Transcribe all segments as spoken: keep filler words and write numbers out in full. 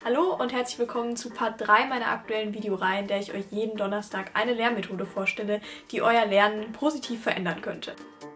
Hallo und herzlich willkommen zu Part drei meiner aktuellen Videoreihe, in der ich euch jeden Donnerstag eine Lernmethode vorstelle, die euer Lernen positiv verändern könnte.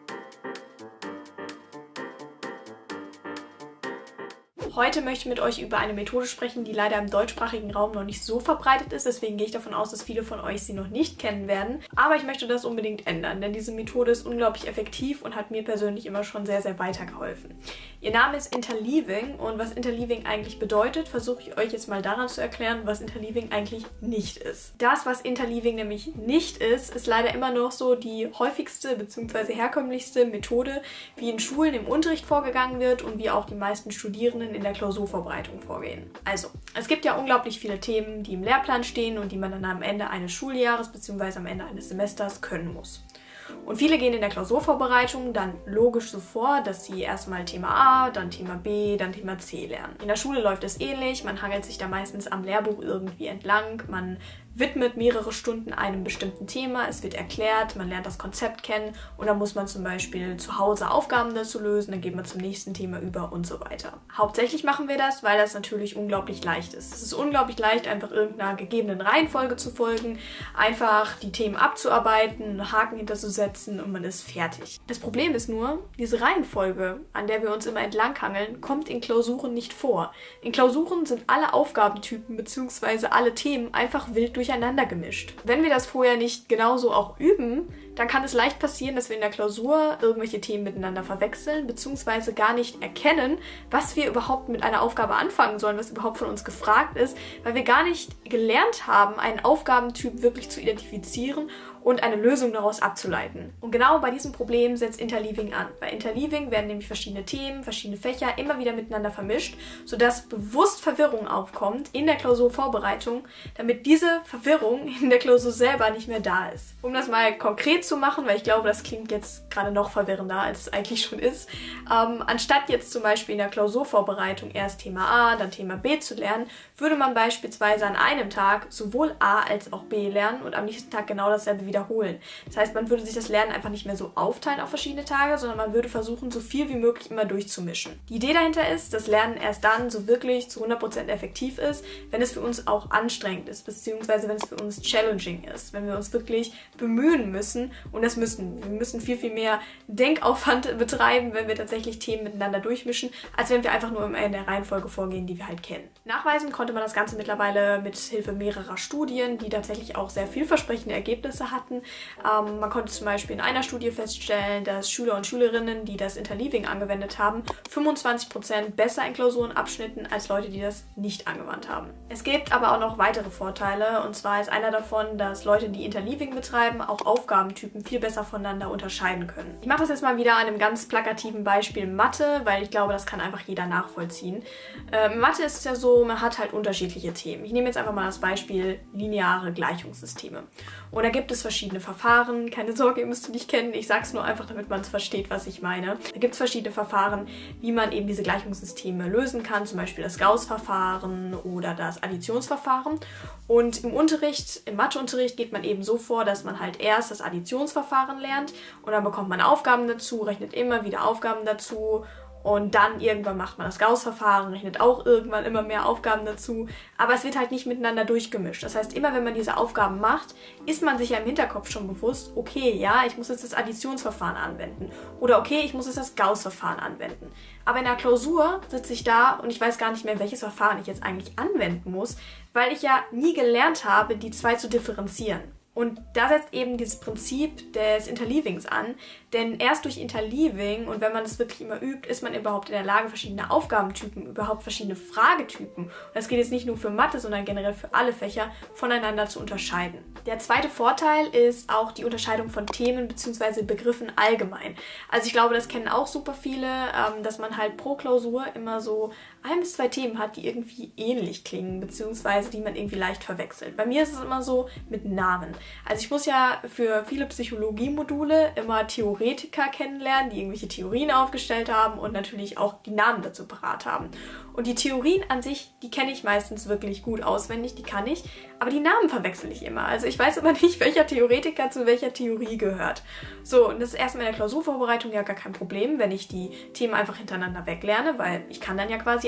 Heute möchte ich mit euch über eine Methode sprechen, die leider im deutschsprachigen Raum noch nicht so verbreitet ist. Deswegen gehe ich davon aus, dass viele von euch sie noch nicht kennen werden. Aber ich möchte das unbedingt ändern, denn diese Methode ist unglaublich effektiv und hat mir persönlich immer schon sehr, sehr weitergeholfen. Ihr Name ist Interleaving und was Interleaving eigentlich bedeutet, versuche ich euch jetzt mal daran zu erklären, was Interleaving eigentlich nicht ist. Das, was Interleaving nämlich nicht ist, ist leider immer noch so die häufigste bzw. herkömmlichste Methode, wie in Schulen im Unterricht vorgegangen wird und wie auch die meisten Studierenden in der Klausurvorbereitung vorgehen. Also, es gibt ja unglaublich viele Themen, die im Lehrplan stehen und die man dann am Ende eines Schuljahres bzw. am Ende eines Semesters können muss. Und viele gehen in der Klausurvorbereitung dann logisch so vor, dass sie erstmal Thema A, dann Thema B, dann Thema C lernen. In der Schule läuft es ähnlich, man hangelt sich da meistens am Lehrbuch irgendwie entlang, man widmet mehrere Stunden einem bestimmten Thema, es wird erklärt, man lernt das Konzept kennen und dann muss man zum Beispiel zu Hause Aufgaben dazu lösen, dann geht man zum nächsten Thema über und so weiter. Hauptsächlich machen wir das, weil das natürlich unglaublich leicht ist. Es ist unglaublich leicht, einfach irgendeiner gegebenen Reihenfolge zu folgen, einfach die Themen abzuarbeiten, einen Haken hinterzusetzen und man ist fertig. Das Problem ist nur, diese Reihenfolge, an der wir uns immer entlanghangeln, kommt in Klausuren nicht vor. In Klausuren sind alle Aufgabentypen bzw. alle Themen einfach wild durcheinander gemischt. Wenn wir das vorher nicht genauso auch üben, dann kann es leicht passieren, dass wir in der Klausur irgendwelche Themen miteinander verwechseln, beziehungsweise gar nicht erkennen, was wir überhaupt mit einer Aufgabe anfangen sollen, was überhaupt von uns gefragt ist, weil wir gar nicht gelernt haben, einen Aufgabentyp wirklich zu identifizieren und eine Lösung daraus abzuleiten. Und genau bei diesem Problem setzt Interleaving an. Bei Interleaving werden nämlich verschiedene Themen, verschiedene Fächer immer wieder miteinander vermischt, sodass bewusst Verwirrung aufkommt in der Klausurvorbereitung, damit diese Verwirrung in der Klausur selber nicht mehr da ist. Um das mal konkret zu machen, weil ich glaube, das klingt jetzt gerade noch verwirrender, als es eigentlich schon ist, ähm, anstatt jetzt zum Beispiel in der Klausurvorbereitung erst Thema A, dann Thema B zu lernen, würde man beispielsweise an einem Tag sowohl A als auch B lernen und am nächsten Tag genau dasselbe wiederholen. Das heißt, man würde sich das Lernen einfach nicht mehr so aufteilen auf verschiedene Tage, sondern man würde versuchen, so viel wie möglich immer durchzumischen. Die Idee dahinter ist, dass Lernen erst dann so wirklich zu hundert Prozent effektiv ist, wenn es für uns auch anstrengend ist, beziehungsweise wenn es für uns challenging ist, wenn wir uns wirklich bemühen müssen und das müssen. Wir müssen viel, viel mehr Denkaufwand betreiben, wenn wir tatsächlich Themen miteinander durchmischen, als wenn wir einfach nur in der Reihenfolge vorgehen, die wir halt kennen. Nachweisen konnte man das Ganze mittlerweile mit Hilfe mehrerer Studien, die tatsächlich auch sehr vielversprechende Ergebnisse hatten. Ähm, man konnte zum Beispiel in einer Studie feststellen, dass Schüler und Schülerinnen, die das Interleaving angewendet haben, fünfundzwanzig Prozent besser in Klausuren abschnitten als Leute, die das nicht angewandt haben. Es gibt aber auch noch weitere Vorteile, und zwar ist einer davon, dass Leute, die Interleaving betreiben, auch Aufgabentypen viel besser voneinander unterscheiden können. Ich mache das jetzt mal wieder an einem ganz plakativen Beispiel Mathe, weil ich glaube, das kann einfach jeder nachvollziehen. Ähm, Mathe ist es ja so, man hat halt unterschiedliche Themen. Ich nehme jetzt einfach mal das Beispiel lineare Gleichungssysteme. Und da gibt es verschiedene Verfahren. Keine Sorge, ihr müsst sie nicht kennen. Ich sage es nur einfach, damit man es versteht, was ich meine. Da gibt es verschiedene Verfahren, wie man eben diese Gleichungssysteme lösen kann. Zum Beispiel das Gauß-Verfahren oder das Additionsverfahren. Und im Unterricht, im Matheunterricht geht man eben so vor, dass man halt erst das Additionsverfahren lernt und dann bekommt man Aufgaben dazu, rechnet immer wieder Aufgaben dazu. Und dann irgendwann macht man das Gauß-Verfahren, rechnet auch irgendwann immer mehr Aufgaben dazu. Aber es wird halt nicht miteinander durchgemischt. Das heißt, immer wenn man diese Aufgaben macht, ist man sich ja im Hinterkopf schon bewusst, okay, ja, ich muss jetzt das Additionsverfahren anwenden. Oder okay, ich muss jetzt das Gauß-Verfahren anwenden. Aber in der Klausur sitze ich da und ich weiß gar nicht mehr, welches Verfahren ich jetzt eigentlich anwenden muss, weil ich ja nie gelernt habe, die zwei zu differenzieren. Und da setzt eben dieses Prinzip des Interleavings an, denn erst durch Interleaving und wenn man das wirklich immer übt, ist man überhaupt in der Lage, verschiedene Aufgabentypen, überhaupt verschiedene Fragetypen, und das geht jetzt nicht nur für Mathe, sondern generell für alle Fächer, voneinander zu unterscheiden. Der zweite Vorteil ist auch die Unterscheidung von Themen bzw. Begriffen allgemein. Also ich glaube, das kennen auch super viele, dass man halt pro Klausur immer so ein bis zwei Themen hat, die irgendwie ähnlich klingen, beziehungsweise die man irgendwie leicht verwechselt. Bei mir ist es immer so mit Namen. Also ich muss ja für viele Psychologie-Module immer Theoretiker kennenlernen, die irgendwelche Theorien aufgestellt haben und natürlich auch die Namen dazu parat haben. Und die Theorien an sich, die kenne ich meistens wirklich gut auswendig, die kann ich, aber die Namen verwechsel ich immer. Also ich weiß immer nicht, welcher Theoretiker zu welcher Theorie gehört. So, und das ist erstmal in der Klausurvorbereitung ja gar kein Problem, wenn ich die Themen einfach hintereinander weglerne, weil ich kann dann ja quasi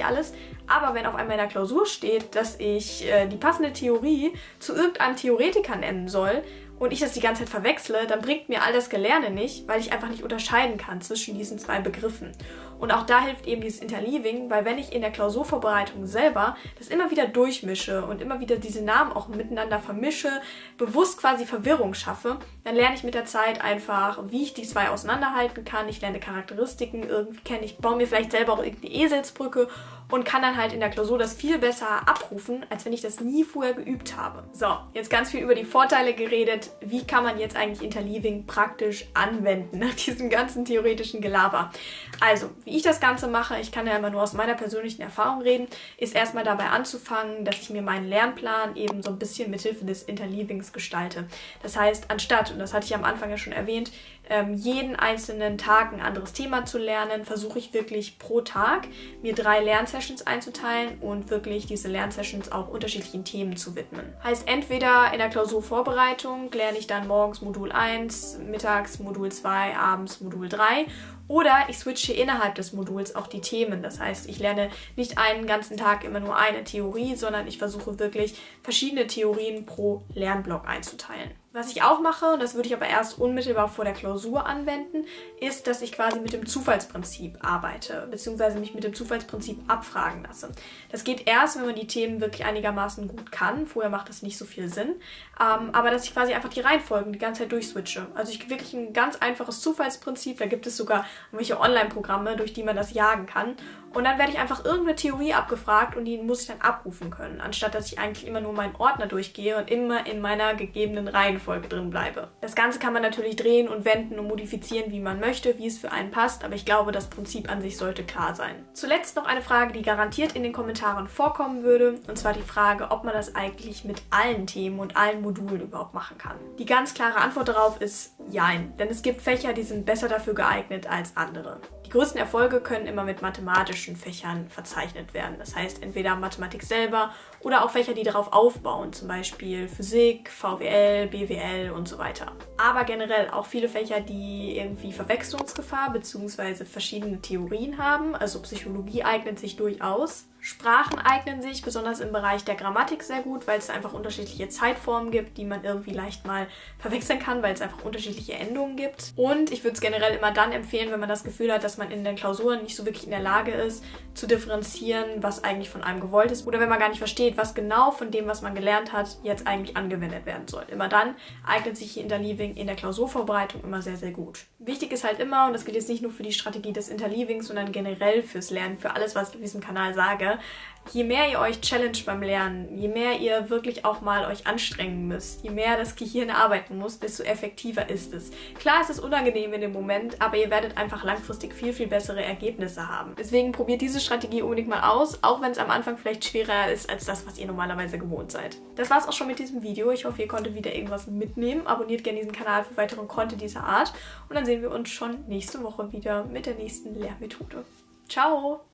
eh alles. Aber wenn auf einmal in der Klausur steht, dass ich äh, die passende Theorie zu irgendeinem Theoretiker nennen soll und ich das die ganze Zeit verwechsle, dann bringt mir all das Gelerne nicht, weil ich einfach nicht unterscheiden kann zwischen diesen zwei Begriffen. Und auch da hilft eben dieses Interleaving, weil wenn ich in der Klausurvorbereitung selber das immer wieder durchmische und immer wieder diese Namen auch miteinander vermische, bewusst quasi Verwirrung schaffe, dann lerne ich mit der Zeit einfach, wie ich die zwei auseinanderhalten kann. Ich lerne Charakteristiken irgendwie kennen, ich baue mir vielleicht selber auch irgendeine Eselsbrücke und kann dann halt in der Klausur das viel besser abrufen, als wenn ich das nie vorher geübt habe. So, jetzt ganz viel über die Vorteile geredet. Wie kann man jetzt eigentlich Interleaving praktisch anwenden nach diesem ganzen theoretischen Gelaber? Also, wie ich das Ganze mache, ich kann ja immer nur aus meiner persönlichen Erfahrung reden, ist erstmal dabei anzufangen, dass ich mir meinen Lernplan eben so ein bisschen mithilfe des Interleavings gestalte. Das heißt, anstatt, und das hatte ich am Anfang ja schon erwähnt, jeden einzelnen Tag ein anderes Thema zu lernen, versuche ich wirklich pro Tag mir drei Lernsessions einzuteilen und wirklich diese Lernsessions auch unterschiedlichen Themen zu widmen. Heißt, entweder in der Klausurvorbereitung lerne ich dann morgens Modul eins, mittags Modul zwei, abends Modul drei. Oder ich switche innerhalb des Moduls auch die Themen. Das heißt, ich lerne nicht einen ganzen Tag immer nur eine Theorie, sondern ich versuche wirklich verschiedene Theorien pro Lernblock einzuteilen. Was ich auch mache, und das würde ich aber erst unmittelbar vor der Klausur anwenden, ist, dass ich quasi mit dem Zufallsprinzip arbeite, beziehungsweise mich mit dem Zufallsprinzip abfragen lasse. Das geht erst, wenn man die Themen wirklich einigermaßen gut kann. Vorher macht das nicht so viel Sinn. Ähm, aber dass ich quasi einfach die Reihenfolgen die ganze Zeit durchswitche. Also ich wirklich ein ganz einfaches Zufallsprinzip, da gibt es sogar irgendwelche Online-Programme, durch die man das jagen kann. Und dann werde ich einfach irgendeine Theorie abgefragt und die muss ich dann abrufen können, anstatt dass ich eigentlich immer nur meinen Ordner durchgehe und immer in meiner gegebenen Reihenfolge drin bleibe. Das Ganze kann man natürlich drehen und wenden und modifizieren, wie man möchte, wie es für einen passt, aber ich glaube, das Prinzip an sich sollte klar sein. Zuletzt noch eine Frage, die garantiert in den Kommentaren vorkommen würde, und zwar die Frage, ob man das eigentlich mit allen Themen und allen Modulen überhaupt machen kann. Die ganz klare Antwort darauf ist Jein, denn es gibt Fächer, die sind besser dafür geeignet als andere. Die größten Erfolge können immer mit mathematischen Fächern verzeichnet werden. Das heißt, entweder Mathematik selber oder auch Fächer, die darauf aufbauen, zum Beispiel Physik, V W L, B W L und so weiter. Aber generell auch viele Fächer, die irgendwie Verwechslungsgefahr bzw. verschiedene Theorien haben. Also Psychologie eignet sich durchaus. Sprachen eignen sich besonders im Bereich der Grammatik sehr gut, weil es einfach unterschiedliche Zeitformen gibt, die man irgendwie leicht mal verwechseln kann, weil es einfach unterschiedliche Endungen gibt. Und ich würde es generell immer dann empfehlen, wenn man das Gefühl hat, dass man in den Klausuren nicht so wirklich in der Lage ist, zu differenzieren, was eigentlich von einem gewollt ist. Oder wenn man gar nicht versteht, was genau von dem, was man gelernt hat, jetzt eigentlich angewendet werden soll. Immer dann eignet sich Interleaving in der Klausurvorbereitung immer sehr, sehr gut. Wichtig ist halt immer, und das gilt jetzt nicht nur für die Strategie des Interleavings, sondern generell fürs Lernen, für alles, was ich auf diesem Kanal sage, je mehr ihr euch challenge beim Lernen, je mehr ihr wirklich auch mal euch anstrengen müsst, je mehr das Gehirn arbeiten muss, desto effektiver ist es. Klar, es ist unangenehm in dem Moment, aber ihr werdet einfach langfristig viel, viel bessere Ergebnisse haben. Deswegen probiert diese Strategie unbedingt mal aus, auch wenn es am Anfang vielleicht schwerer ist als das, was ihr normalerweise gewohnt seid. Das war's auch schon mit diesem Video. Ich hoffe, ihr konntet wieder irgendwas mitnehmen. Abonniert gerne diesen Kanal für weiteren Content dieser Art und dann sehen wir uns schon nächste Woche wieder mit der nächsten Lehrmethode. Ciao!